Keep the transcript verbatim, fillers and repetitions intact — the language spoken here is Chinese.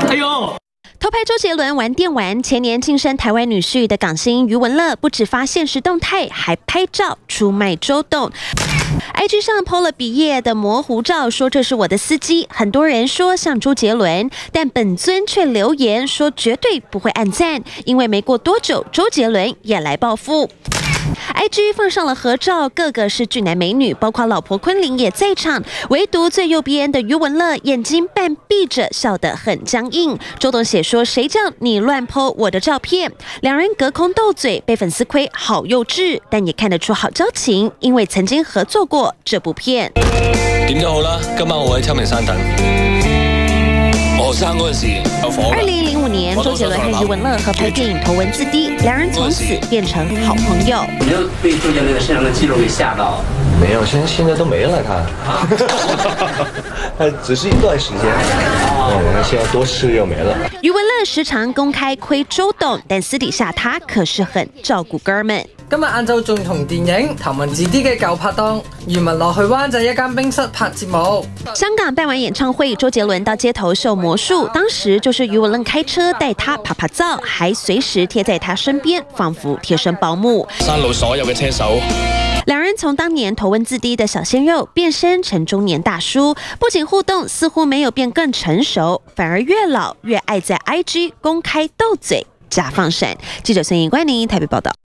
哎呦！ 偷拍周杰伦玩电玩，前年晋升台湾女婿的港星余文乐，不只发现实动态，还拍照出卖周董。I G 上 po 了毕业的模糊照，说这是我的司机。很多人说像周杰伦，但本尊却留言说绝对不会按赞，因为没过多久，周杰伦也来报复。 I G 放上了合照，个个是俊男美女，包括老婆昆凌也在场，唯独最右边的余文乐眼睛半闭着，笑得很僵硬。周董写说：“谁叫你乱 po 我的照片？”两人隔空斗嘴，被粉丝亏好幼稚，但也看得出好交情，因为曾经合作过这部片。 點都好啦，今晚我喺秋名山等。我學生嗰陣時有火。 二零零五年，周杰伦和余文乐合拍电影《头文字 D》，两人从此变成好朋友。 你就被周杰伦的身上的肌肉给吓到？ 没有，现在现在都没了，他。他只是一段时间，嗯，现在多吃又没了。 余文乐時常公開虧周董，但私底下他可是很照顧哥們。 今日晏晝仲同電影《頭文字 D》嘅舊拍檔余文樂去灣仔一間冰室拍節目。 香港辦完演唱會，周杰倫到街頭秀魔術，當時就是余文樂開車帶他拍拍照，還隨時貼在他身邊，仿佛貼身保姆。 山路所有嘅車手。 兩人從當年頭文字 D 的小鮮肉變身成中年大叔，不僅互動似乎沒有變更成熟，反而越老越愛在 I G 公開鬥嘴加放閃。記者孫穎關寧台北報道。